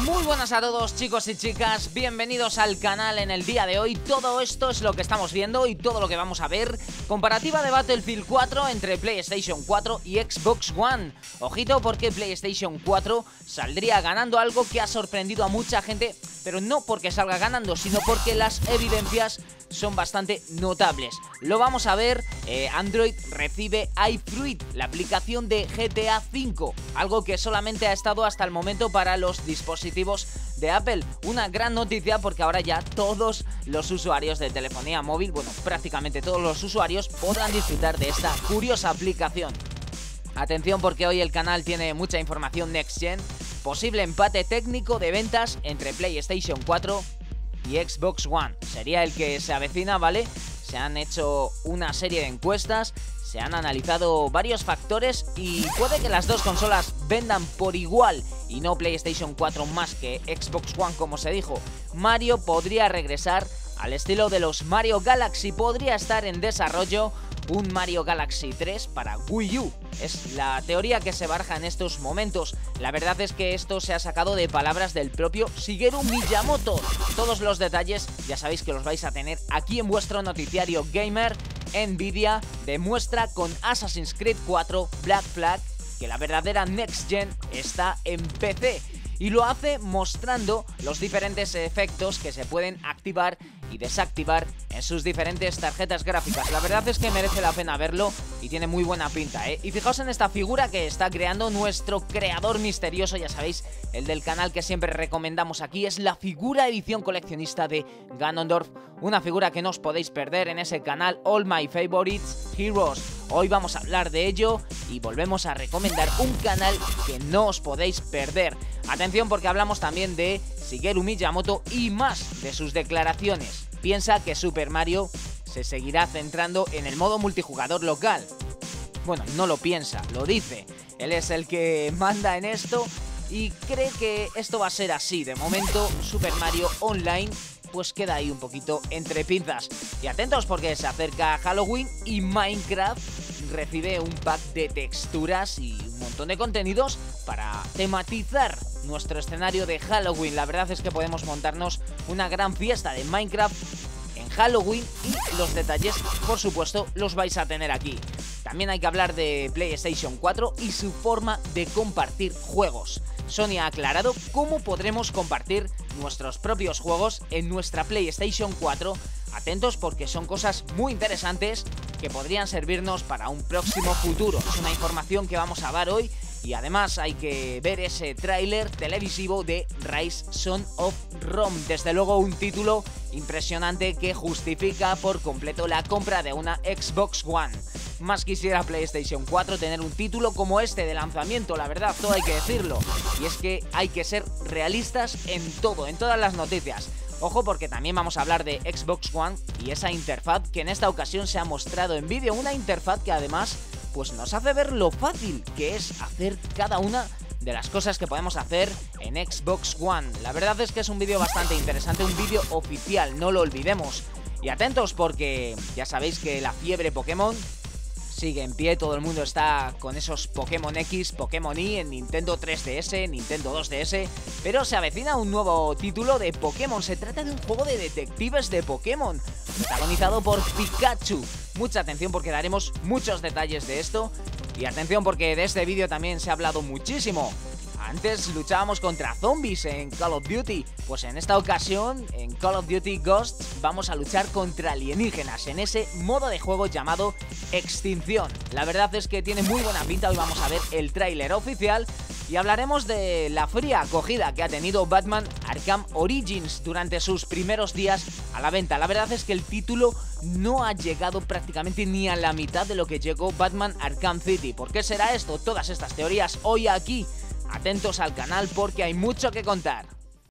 Muy buenas a todos, chicos y chicas, bienvenidos al canal. En el día de hoy todo esto es lo que estamos viendo y todo lo que vamos a ver. Comparativa de Battlefield 4 entre PlayStation 4 y Xbox One. Ojito, porque PlayStation 4 saldría ganando algo que ha sorprendido a mucha gente, pero no porque salga ganando, sino porque las evidencias son bastante notables. Lo vamos a ver. Android recibe iFruit, la aplicación de GTA V, algo que solamente ha estado hasta el momento para los dispositivos de Apple. Una gran noticia, porque ahora ya todos los usuarios de telefonía móvil, bueno, prácticamente todos los usuarios podrán disfrutar de esta curiosa aplicación. Atención, porque hoy el canal tiene mucha información Next Gen. Posible empate técnico de ventas entre PlayStation 4 y Xbox One. Sería el que se avecina, ¿vale? Se han hecho una serie de encuestas, se han analizado varios factores y puede que las dos consolas vendan por igual y no PlayStation 4 más que Xbox One, como se dijo. Mario podría regresar al estilo de los Mario Galaxy. Podría estar en desarrollo un Mario Galaxy 3 para Wii U. Es la teoría que se baraja en estos momentos. La verdad es que esto se ha sacado de palabras del propio Shigeru Miyamoto. Todos los detalles ya sabéis que los vais a tener aquí en vuestro noticiario gamer. Nvidia demuestra con Assassin's Creed 4 Black Flag que la verdadera Next Gen está en PC. Y lo hace mostrando los diferentes efectos que se pueden activar y desactivar en sus diferentes tarjetas gráficas. La verdad es que merece la pena verlo y tiene muy buena pinta, ¿eh? Y fijaos en esta figura que está creando nuestro creador misterioso, ya sabéis, el del canal que siempre recomendamos aquí. Es la figura edición coleccionista de Ganondorf, una figura que no os podéis perder en ese canal All My Favorites Heroes. Hoy vamos a hablar de ello y volvemos a recomendar un canal que no os podéis perder. Atención, porque hablamos también de Shigeru Miyamoto y más de sus declaraciones. Piensa que Super Mario se seguirá centrando en el modo multijugador local. Bueno, no lo piensa, lo dice. Él es el que manda en esto y cree que esto va a ser así. De momento, Super Mario Online pues queda ahí un poquito entre pinzas. Y atentos, porque se acerca Halloween y Minecraft recibe un pack de texturas y un montón de contenidos para tematizar nuestro escenario de Halloween. La verdad es que podemos montarnos una gran fiesta de Minecraft en Halloween y los detalles, por supuesto, los vais a tener aquí. También hay que hablar de PlayStation 4 y su forma de compartir juegos. Sony ha aclarado cómo podremos compartir nuestros propios juegos en nuestra PlayStation 4. Atentos, porque son cosas muy interesantes que podrían servirnos para un próximo futuro. Es una información que vamos a dar hoy. Y además hay que ver ese tráiler televisivo de Rise Son of Rome. Desde luego un título impresionante que justifica por completo la compra de una Xbox One. Más quisiera PlayStation 4 tener un título como este de lanzamiento, la verdad, todo hay que decirlo. Y es que hay que ser realistas en todo, en todas las noticias. Ojo, porque también vamos a hablar de Xbox One y esa interfaz que en esta ocasión se ha mostrado en vídeo. Una interfaz que además pues nos hace ver lo fácil que es hacer cada una de las cosas que podemos hacer en Xbox One. La verdad es que es un vídeo bastante interesante, un vídeo oficial, no lo olvidemos. Y atentos, porque ya sabéis que la fiebre Pokémon sigue en pie. Todo el mundo está con esos Pokémon X, Pokémon Y en Nintendo 3DS, Nintendo 2DS, pero se avecina un nuevo título de Pokémon. Se trata de un juego de detectives de Pokémon, protagonizado por Pikachu. Mucha atención, porque daremos muchos detalles de esto. Y atención, porque de este vídeo también se ha hablado muchísimo. Antes luchábamos contra zombies en Call of Duty, pues en esta ocasión, en Call of Duty Ghosts, vamos a luchar contra alienígenas en ese modo de juego llamado Extinción. La verdad es que tiene muy buena pinta. Hoy vamos a ver el tráiler oficial y hablaremos de la fría acogida que ha tenido Batman Arkham Origins durante sus primeros días a la venta. La verdad es que el título no ha llegado prácticamente ni a la mitad de lo que llegó Batman Arkham City. ¿Por qué será esto? Todas estas teorías hoy aquí. Atentos al canal, porque hay mucho que contar.